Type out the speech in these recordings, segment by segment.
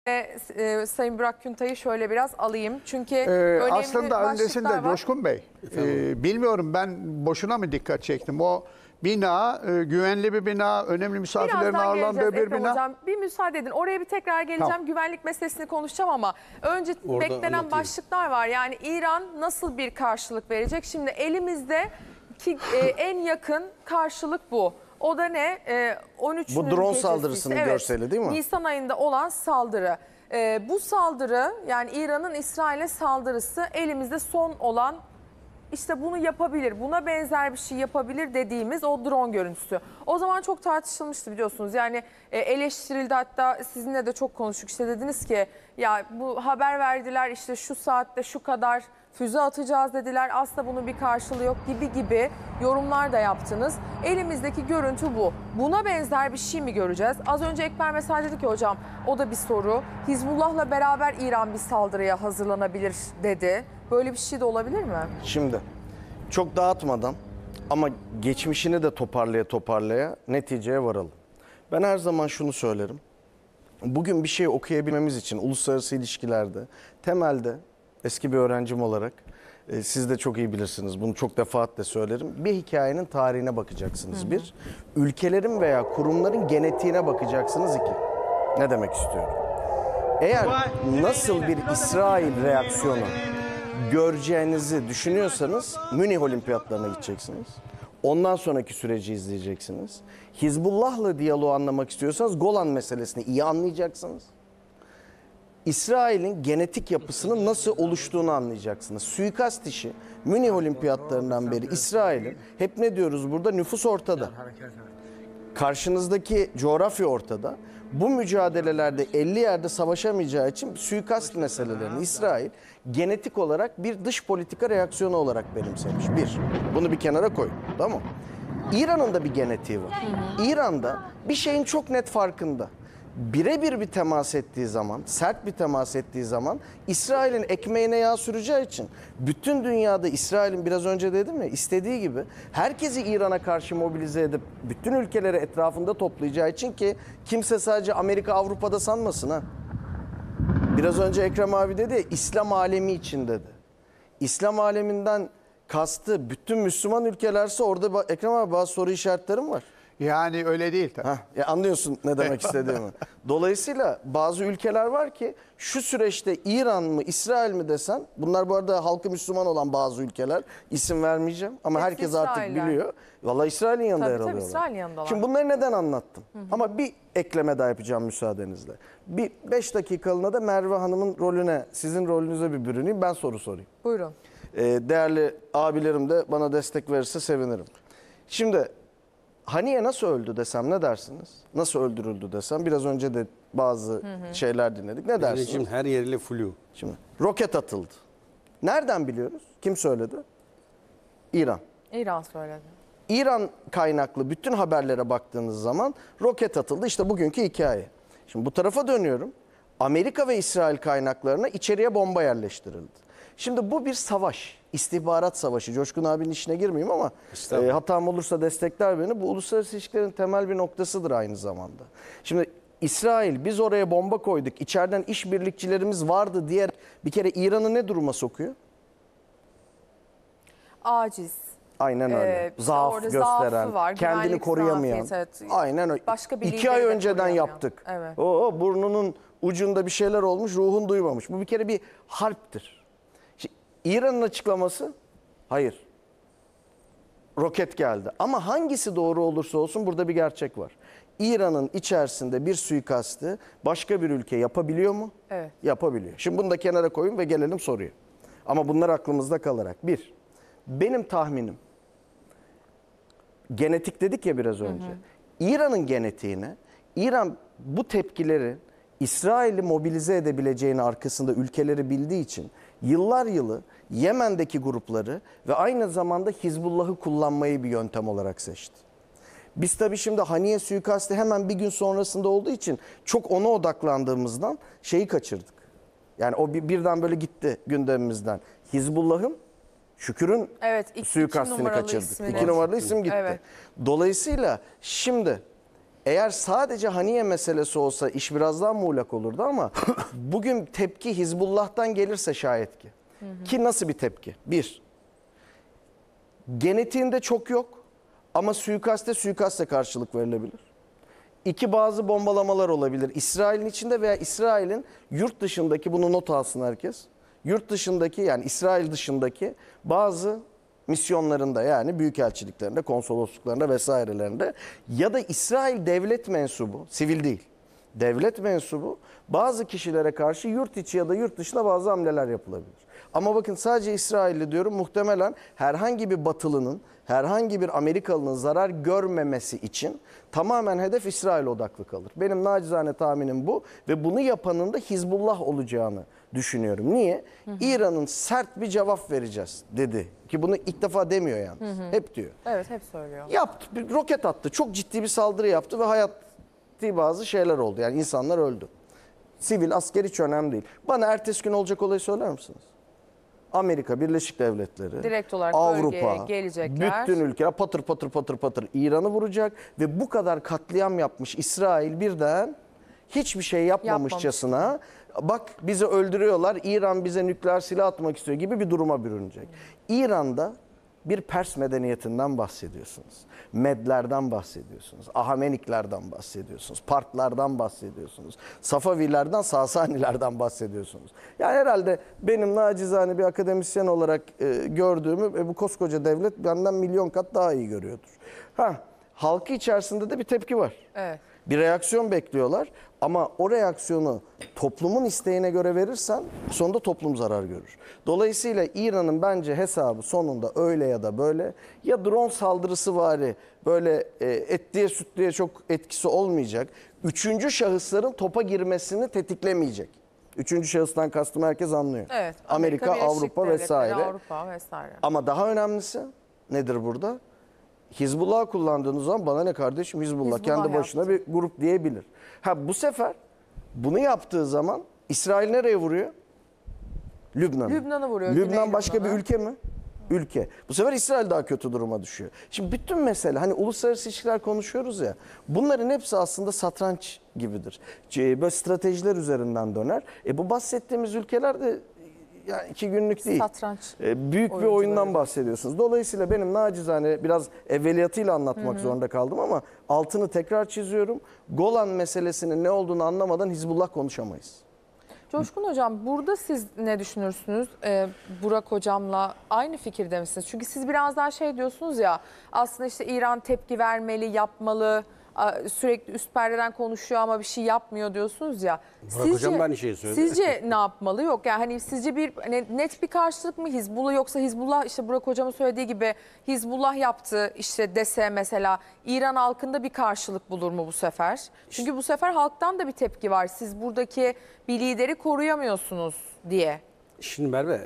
Sayın Burak Güntay'ı şöyle biraz alayım. Çünkü önemli aslında öncesinde başlıklar var. Coşkun Bey, bilmiyorum ben boşuna mı dikkat çektim? O bina güvenli bir bina, önemli misafirlerin Birazdan ağırlandığı geleceğiz bir Ekrem bina. Hocam. Bir müsaade edin. Oraya bir tekrar geleceğim. Tamam. Güvenlik meselesini konuşacağım ama önce beklenen başlıklar var. Yani İran nasıl bir karşılık verecek? Şimdi elimizde ki en yakın karşılık bu. O da ne? 13'ünün Bu drone gecesi saldırısının ise, görseli değil mi? Nisan ayında olan saldırı. Bu saldırı, yani İran'ın İsrail'e saldırısı elimizde son olan, işte bunu yapabilir, buna benzer bir şey yapabilir dediğimiz o drone görüntüsü. O zaman çok tartışılmıştı biliyorsunuz. Yani eleştirildi, hatta sizinle de çok konuştuk. İşte dediniz ki ya bu haber verdiler, işte şu saatte şu kadar füze atacağız dediler. Aslında bunun bir karşılığı yok gibi yorumlar da yaptınız. Elimizdeki görüntü bu. Buna benzer bir şey mi göreceğiz? Az önce Ekber mesaj dedi ki hocam, o da bir soru. Hizbullah'la beraber İran bir saldırıya hazırlanabilir dedi. Böyle bir şey de olabilir mi? Şimdi çok dağıtmadan ama geçmişini de toparlaya neticeye varalım. Ben her zaman şunu söylerim. Bugün bir şey okuyabilmemiz için uluslararası ilişkilerde temelde eski bir öğrencim olarak siz de çok iyi bilirsiniz. Bunu çok defaatle söylerim. Bir hikayenin tarihine bakacaksınız. Bir, ülkelerin veya kurumların genetiğine bakacaksınız. İki, ne demek istiyorum? Eğer nasıl bir İsrail reaksiyonu göreceğinizi düşünüyorsanız Münih Olimpiyatlarına gideceksiniz. Ondan sonraki süreci izleyeceksiniz. Hizbullah'la diyaloğu anlamak istiyorsanız Golan meselesini iyi anlayacaksınız. İsrail'in genetik yapısının nasıl oluştuğunu anlayacaksınız. Suikast işi Münih Olimpiyatlarından beri İsrail'in, hep ne diyoruz burada, nüfus ortada. Karşınızdaki coğrafya ortada. Bu mücadelelerde 50 yerde savaşamayacağı için suikast meselelerini İsrail genetik olarak bir dış politika reaksiyonu olarak benimsemiş. Bir, bunu bir kenara koy, tamam mı? İran'ın da bir genetiği var. İran'da bir şeyin çok net farkında. Birebir bir temas ettiği zaman, sert bir temas ettiği zaman İsrail'in ekmeğine yağ süreceği için bütün dünyada İsrail'in, biraz önce dedim ya, istediği gibi herkesi İran'a karşı mobilize edip bütün ülkeleri etrafında toplayacağı için ki kimse sadece Amerika, Avrupa'da sanmasın ha. Biraz önce Ekrem abi dedi ya, İslam alemi için dedi. İslam aleminden kastı bütün Müslüman ülkelerse orada Ekrem abi bazı soru işaretlerim var. Yani öyle değil tabii. Anlıyorsun ne demek istediğimi. Dolayısıyla bazı ülkeler var ki şu süreçte İran mı İsrail mi desen, bunlar bu arada halkı Müslüman olan bazı ülkeler, isim vermeyeceğim ama Hepsi herkes artık İsrailler. biliyor. Vallahi İsrail'in yanında yer Tabii alıyorlar. İsrail'in yanındalar. Şimdi bunları neden anlattım? Ama bir ekleme daha yapacağım müsaadenizle. Bir 5 dakikalığına da Merve Hanım'ın rolüne, sizin rolünüze bir bürüneyim, ben soru sorayım. Buyurun. Değerli abilerim de bana destek verirse sevinirim. Şimdi Haniye nasıl öldü desem ne dersiniz? Nasıl öldürüldü desem, biraz önce de bazı şeyler dinledik. Ne dersiniz? Şimdi her yeriyle flu. Şimdi roket atıldı. Nereden biliyoruz? Kim söyledi? İran. İran söyledi. İran kaynaklı bütün haberlere baktığınız zaman roket atıldı. İşte bugünkü hikaye. Şimdi bu tarafa dönüyorum. Amerika ve İsrail kaynaklarına içeriye bomba yerleştirildi. Şimdi bu bir savaş. İstihbarat savaşı. Coşkun abinin işine girmeyeyim ama hatam olursa destekler beni. Bu uluslararası ilişkilerin temel bir noktasıdır aynı zamanda. Şimdi İsrail, biz oraya bomba koyduk, içeriden işbirlikçilerimiz vardı diye bir kere İran'ı ne duruma sokuyor? Aciz. Aynen öyle. Zaaf orada gösteren, zaafı var, kendini güvenlik koruyamayan. zafiyeti, evet. Aynen öyle. Başka bir 2 lideri ay de önceden koruyamayan. yaptık. Evet. Burnunun ucunda bir şeyler olmuş, ruhun duymamış. Bu bir kere bir harptir. İran'ın açıklaması, hayır. Roket geldi. Ama hangisi doğru olursa olsun burada bir gerçek var. İran'ın içerisinde bir suikastı başka bir ülke yapabiliyor mu? Evet. Yapabiliyor. Şimdi bunu da kenara koyun ve gelelim soruya. Ama bunlar aklımızda kalarak. Bir, benim tahminim, genetik dedik ya biraz önce. İran'ın genetiğine, İran bu tepkileri İsrail'i mobilize edebileceğini arkasında ülkeleri bildiği için yıllar yılı Yemen'deki grupları ve aynı zamanda Hizbullah'ı kullanmayı bir yöntem olarak seçti. Biz tabii şimdi Haniye suikastı hemen bir gün sonrasında olduğu için çok ona odaklandığımızdan şeyi kaçırdık. Yani o birden böyle gitti gündemimizden. Hizbullah'ın, Şükür'ün Evet, suikastini kaçırdık. ismini. 2 numaralı isim gitti. Evet. Dolayısıyla şimdi Eğer sadece Haniye meselesi olsa iş biraz daha muğlak olurdu ama bugün tepki Hizbullah'tan gelirse şayet ki. Ki nasıl bir tepki? Bir, genetiğinde çok yok ama suikaste karşılık verilebilir. İki, bazı bombalamalar olabilir. İsrail'in içinde veya İsrail'in yurt dışındaki, bunu not alsın herkes. Yurt dışındaki, yani İsrail dışındaki bazı misyonlarında, yani büyükelçiliklerinde, konsolosluklarında vesairelerinde ya da İsrail devlet mensubu, sivil değil, devlet mensubu bazı kişilere karşı yurt içi ya da yurt dışına bazı hamleler yapılabilir. Ama bakın, sadece İsrailli diyorum, muhtemelen herhangi bir Batılının, herhangi bir Amerikalının zarar görmemesi için tamamen hedef İsrail odaklı kalır. Benim nacizane tahminim bu ve bunu yapanın da Hizbullah olacağını düşünüyorum. Niye? İran'ın sert bir cevap vereceğiz dedi. Ki bunu ilk defa demiyor yalnız. Hep diyor. Evet, hep söylüyor. Yaptı, bir roket attı. Çok ciddi bir saldırı yaptı ve hayati bazı şeyler oldu. Yani insanlar öldü. Sivil, asker hiç önemli değil. Bana ertesi gün olacak olayı söyler misiniz? Amerika Birleşik Devletleri, Direkt olarak bölgeye Avrupa, gelecekler. bütün ülkeler patır patır patır patır İran'ı vuracak ve bu kadar katliam yapmış İsrail birden hiçbir şey yapmamışçasına, bak bizi öldürüyorlar, İran bize nükleer silah atmak istiyor gibi bir duruma bürünecek. İran'da bir Pers medeniyetinden bahsediyorsunuz. Medlerden bahsediyorsunuz. Ahameniklerden bahsediyorsunuz. Partlardan bahsediyorsunuz. Safavilerden, Sasanilerden bahsediyorsunuz. Yani herhalde benim nacizane bir akademisyen olarak gördüğümü bu koskoca devlet benden milyon kat daha iyi görüyordur. Halkı içerisinde de bir tepki var. Evet. Bir reaksiyon bekliyorlar ama o reaksiyonu toplumun isteğine göre verirsen sonunda toplum zarar görür. Dolayısıyla İran'ın bence hesabı sonunda öyle ya da böyle, ya drone saldırısı vari böyle etliye sütlüye çok etkisi olmayacak. Üçüncü şahısların topa girmesini tetiklemeyecek. Üçüncü şahıstan kastım herkes anlıyor. Evet. Amerika, Birleşik Avrupa Devletleri, vesaire. Avrupa vesaire. Ama daha önemlisi nedir burada? Hizbullah kullandığınız zaman bana ne kardeşim, Hizbullah kendi başına bir grup diyebilir. Bu sefer bunu yaptığı zaman İsrail nereye vuruyor? Lübnan'ı. Lübnan'ı vuruyor. Lübnan başka Lübnan'ı. bir ülke mi? Ülke. Bu sefer İsrail daha kötü duruma düşüyor. Şimdi bütün mesele, hani uluslararası ilişkiler konuşuyoruz ya, bunların hepsi aslında satranç gibidir. Böyle stratejiler üzerinden döner. Bu bahsettiğimiz ülkeler de yani 2 günlük değil. Satranç. Büyük bir oyundan bahsediyorsunuz. Dolayısıyla benim nacizane biraz evveliyatıyla anlatmak zorunda kaldım ama altını tekrar çiziyorum. Golan meselesinin ne olduğunu anlamadan Hizbullah konuşamayız. Coşkun Hocam, burada siz ne düşünürsünüz? Burak Hocam'la aynı fikirde misiniz? Çünkü siz biraz daha şey diyorsunuz ya, aslında işte İran tepki vermeli, yapmalı, sürekli üst perdeden konuşuyor ama bir şey yapmıyor diyorsunuz ya. Burak Hocam da aynı şeyi söyledi. Sizce ne yapmalı? Yok yani, hani sizce bir net bir karşılık mı Hizbullah, yoksa Hizbullah işte Burak Hocam'ın söylediği gibi Hizbullah yaptı işte dese mesela, İran halkında bir karşılık bulur mu bu sefer? Çünkü bu sefer halktan da bir tepki var. Siz buradaki bir lideri koruyamıyorsunuz diye. Şimdi Merve,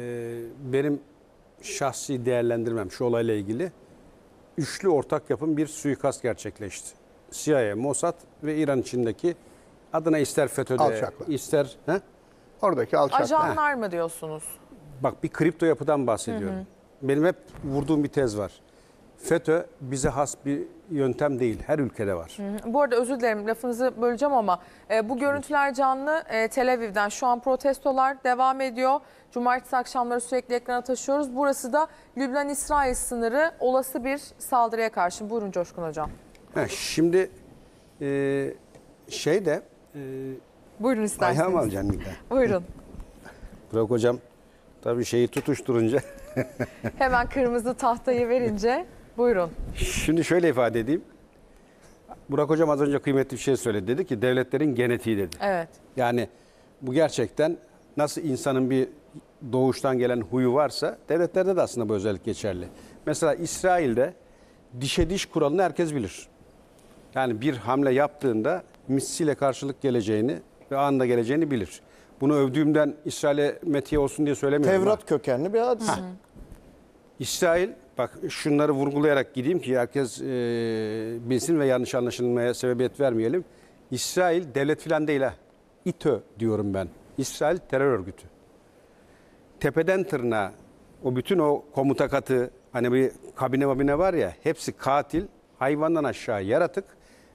benim şahsi değerlendirmem şu olayla ilgili, üçlü ortak yapım bir suikast gerçekleşti. CIA, Mossad ve İran içindeki, adına ister FETÖ'de, Alçaklar. ister... Oradaki alçaklar. Ajanlar mı diyorsunuz? Bak, bir kripto yapıdan bahsediyorum. Benim hep vurduğum bir tez var. FETÖ bize has bir yöntem değil, her ülkede var. Bu arada özür dilerim, lafınızı böleceğim ama bu görüntüler canlı Tel Aviv'den. Şu an protestolar devam ediyor. Cumartesi akşamları sürekli ekrana taşıyoruz. Burası da Lübnan-İsrail sınırı, olası bir saldırıya karşı. Buyurun Coşkun Hocam. Şimdi Buyurun isterseniz. ayağım alacaksın bir de. Buyurun. Burak Hocam tabii şeyi tutuşturunca. Hemen kırmızı tahtayı verince buyurun. Şimdi şöyle ifade edeyim. Burak Hocam az önce kıymetli bir şey söyledi. Dedi ki devletlerin genetiği dedi. Evet. Yani bu gerçekten nasıl insanın bir doğuştan gelen huyu varsa devletlerde de aslında bu özellik geçerli. Mesela İsrail'de dişe diş kuralını herkes bilir. Yani bir hamle yaptığında misliyle karşılık geleceğini ve anında geleceğini bilir. Bunu övdüğümden İsrail'e metiye olsun diye söylemiyorum. Tevrat kökenli bir hadise. İsrail, bak şunları vurgulayarak gideyim ki herkes bilsin ve yanlış anlaşılmaya sebebiyet vermeyelim. İsrail devlet filan değil ha. İTÖ diyorum ben. İsrail terör örgütü. Tepeden tırnağa o bütün o komuta katı, hani bir kabine var ya, hepsi katil, hayvandan aşağı yaratık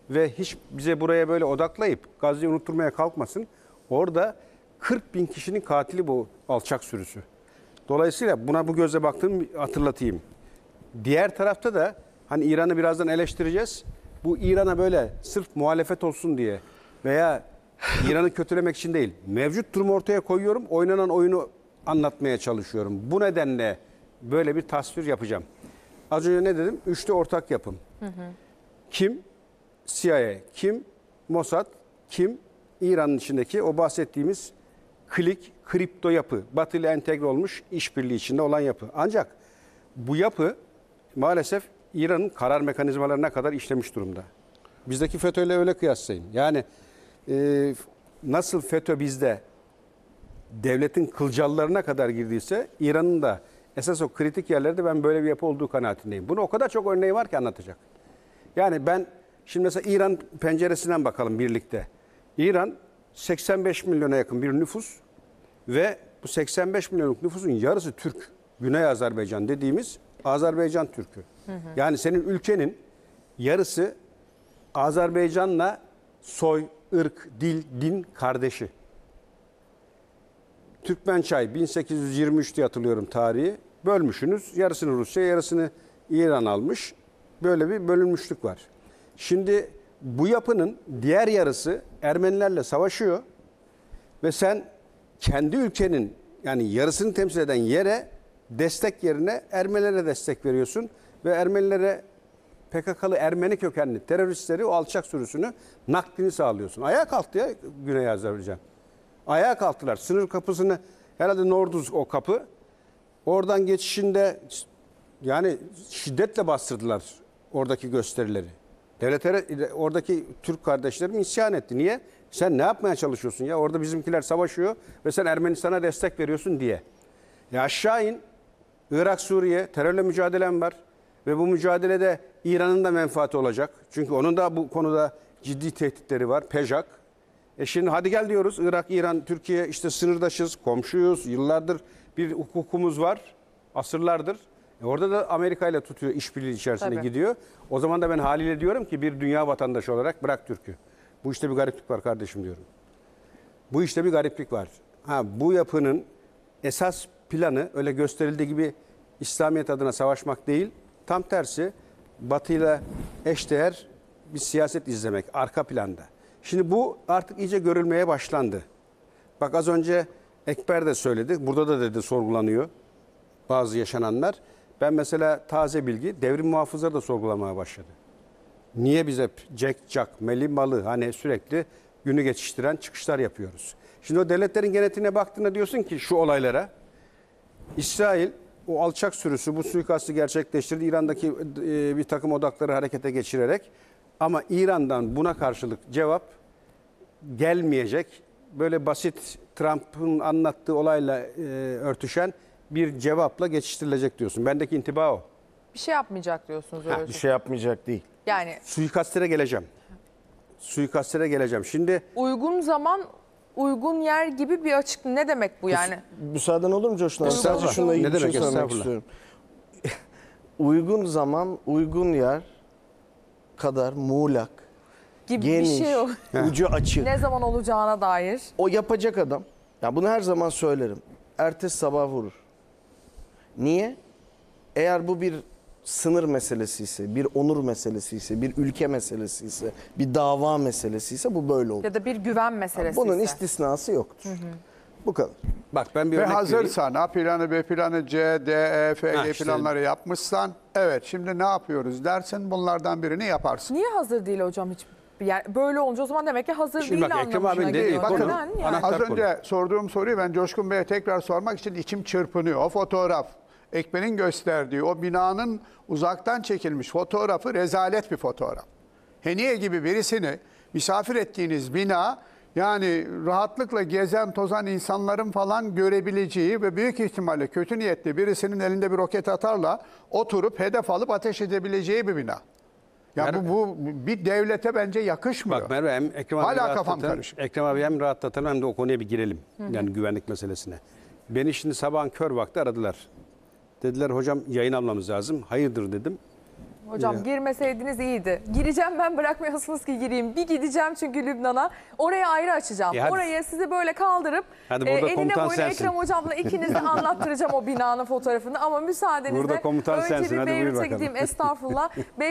ve hiç bize buraya böyle odaklayıp Gazze'yi unutturmaya kalkmasın. Orada 40 bin kişinin katili bu alçak sürüsü. Dolayısıyla buna bu gözle baktığımı hatırlatayım. Diğer tarafta da hani İran'ı birazdan eleştireceğiz. Bu İran'a böyle sırf muhalefet olsun diye veya İran'ı kötülemek için değil, mevcut durumu ortaya koyuyorum, oynanan oyunu anlatmaya çalışıyorum. Bu nedenle böyle bir tasvir yapacağım. Az önce ne dedim? Üçlü ortak yapım. Kim? CIA. Kim? Mossad. Kim? İran'ın içindeki o bahsettiğimiz klik, kripto yapı. Batı ile entegre olmuş işbirliği içinde olan yapı. Ancak bu yapı maalesef İran'ın karar mekanizmalarına kadar işlemiş durumda. Bizdeki FETÖ'yle öyle kıyaslayın. Yani nasıl FETÖ bizde devletin kılcallarına kadar girdiyse İran'ın da esas o kritik yerlerde ben böyle bir yapı olduğu kanaatindeyim. Bunu o kadar çok örneği var ki anlatacak. Yani ben şimdi mesela İran penceresinden bakalım birlikte. İran 85 milyona yakın bir nüfus ve bu 85 milyonluk nüfusun yarısı Türk. Güney Azerbaycan dediğimiz Azerbaycan Türk'ü. Yani senin ülkenin yarısı Azerbaycan'la soy, ırk, dil, din kardeşi. Türkmençay 1823 diye hatırlıyorum tarihi. Bölmüşsünüz. Yarısını Rusya, yarısını İran almış. Böyle bir bölünmüşlük var. Şimdi bu yapının diğer yarısı Ermenilerle savaşıyor ve sen kendi ülkenin yani yarısını temsil eden yere destek yerine Ermenilere destek veriyorsun ve Ermenilere PKK'lı Ermeni kökenli teröristleri o alçak sürüsünü naklini sağlıyorsun. Ayağa kalktı ya Güney Azerbaycan. Ayağa kalktılar. Sınır kapısını herhalde Norduz o kapı. Oradan geçişinde yani şiddetle bastırdılar oradaki gösterileri. Devletlere oradaki Türk kardeşlerim isyan etti. Niye? Sen ne yapmaya çalışıyorsun ya? Orada bizimkiler savaşıyor ve sen Ermenistan'a destek veriyorsun diye. Ya aşağı in. Irak, Suriye terörle mücadelem var. Ve bu mücadelede İran'ın da menfaati olacak. Çünkü onun da bu konuda ciddi tehditleri var. PEJAK. Şimdi hadi gel diyoruz. Irak, İran, Türkiye işte sınırdaşız, komşuyuz. Yıllardır bir hukukumuz var. Asırlardır. Orada da Amerika ile tutuyor, işbirliği içerisinde gidiyor. O zaman da ben haliyle diyorum ki bir dünya vatandaşı olarak bırak Türk'ü. Bu işte bir gariplik var kardeşim diyorum. Bu işte bir gariplik var. Bu yapının esas planı öyle gösterildiği gibi İslamiyet adına savaşmak değil. Tam tersi Batı'yla eşdeğer bir siyaset izlemek arka planda. Şimdi bu artık iyice görülmeye başlandı. Bak az önce Ekber de söyledi. Burada da dedi sorgulanıyor bazı yaşananlar. Ben mesela taze bilgi devrim muhafızları da sorgulamaya başladı. Niye biz hep Jack, Meli, Malı hani sürekli günü geçiştiren çıkışlar yapıyoruz. Şimdi o devletlerin genetiğine baktığında diyorsun ki şu olaylara İsrail o alçak sürüsü bu suikastı gerçekleştirdi. İran'daki bir takım odakları harekete geçirerek ama İran'dan buna karşılık cevap gelmeyecek. Böyle basit Trump'ın anlattığı olayla örtüşen bir cevapla geçiştirilecek diyorsun. Bendeki intiba o. Bir şey yapmayacak diyorsunuz öyle. Bir şey yapmayacak değil. Yani Suikastlere geleceğim. Suikastlere geleceğim. Şimdi uygun zaman, uygun yer gibi bir açık. Ne demek bu yani? Müsaaden olur mu Coşkun abi? Sadece şununla ilgili Ne bir şey demek, söylemek estağfurullah. istiyorum. Uygun zaman, uygun yer kadar muğlak, Gibi geniş, bir şey o. ucu açık. Ne zaman olacağına dair. O yapacak adam, ya bunu her zaman söylerim, ertesi sabah vurur. Niye? Eğer bu bir sınır meselesi ise, bir onur meselesi ise, bir ülke meselesi ise, bir dava meselesi ise bu böyle olur. Ya da bir güven meselesi Bunun ise. istisnası yoktur. Bu kadar. bak ben bir Ve örnek vereyim. hazırsan A planı, B planı, C, D, E, F, G işte. planları yapmışsan evet şimdi ne yapıyoruz dersin bunlardan birini yaparsın. Niye hazır değil hocam hiç? Yani böyle olunca o zaman demek ki hazır Şimdi değil bak, Ekrem anlamına abinin dediği geliyor. konu, Neden yani? anahtar Az konu. önce sorduğum soruyu ben Coşkun Bey'e tekrar sormak için içim çırpınıyor. O fotoğraf, Ekmen'in gösterdiği o binanın uzaktan çekilmiş fotoğrafı rezalet bir fotoğraf. Heniye gibi birisini misafir ettiğiniz bina yani rahatlıkla gezen tozan insanların falan görebileceği ve büyük ihtimalle kötü niyetli birisinin elinde bir roket atarla oturup hedef alıp ateş edebileceği bir bina. Ya bu bir devlete bence yakışmıyor. Bak Merve hem Ekrem abi Hala kafam karışık. Ekrem abi hem rahatlatalım hem de o konuya bir girelim. Yani güvenlik meselesine. Beni şimdi sabahın kör vakti aradılar. Dediler hocam yayın almamız lazım. Hayırdır dedim. Hocam girmeseydiniz iyiydi. Gireceğim, ben bırakmıyorsunuz ki gireyim. Bir gideceğim çünkü Lübnan'a. Oraya ayrı açacağım. Hadi. Oraya sizi böyle kaldırıp Hadi burada eline komutan boyuna sensin. Ekrem Hocam'la ikiniz de anlattıracağım o binanın fotoğrafını. Ama müsaadenizle Burada komutan önce sensin. bir Hadi buyur Beyrut'a bakalım. gideyim. Estağfurullah.